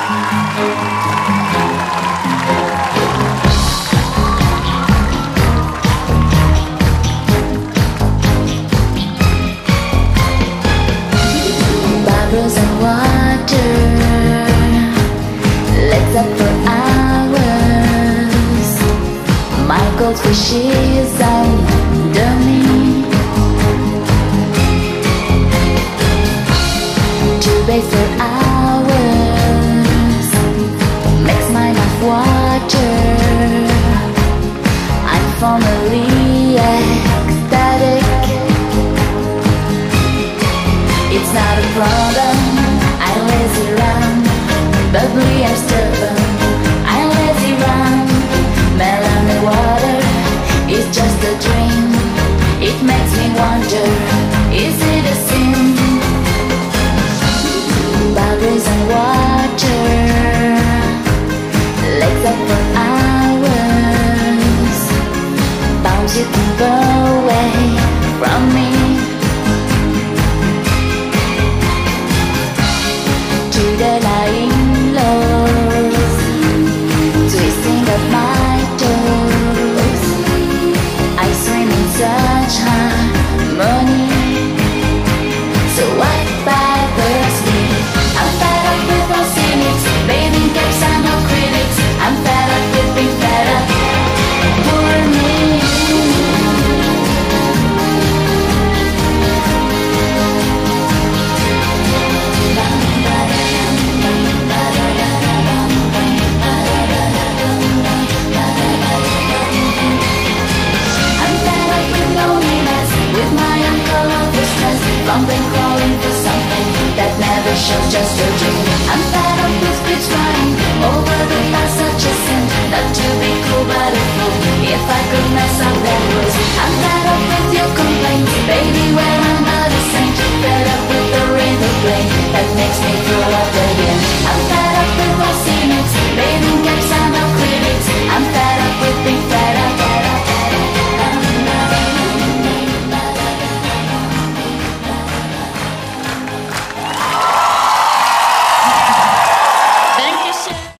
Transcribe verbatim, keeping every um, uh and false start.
Bubbles and water, legs up for hours. My goldfish is under me. To bathe for hours makes my mouth water. I'm formally ecstatic. It's not a problem, I lazy around. Bubbly and stubborn, I lazy round. Melon water is just a dream. It makes me wonder, is it a sin? Bubbles and water, legs up for hours. Bounce, you can go away from me. To the lying lows, twisting of my toes, I swim in such harmony. So what bothers me? I'm fed up with all cynics, bathing caps and no critics. I'm fed up with being fed up. Poor me. Bumping, crawling for something that never shows, just a dream. I'm fed up with kids crying over the past, such a sin. Not to be cool but a fool, if I could mess up that rules. I'm fed up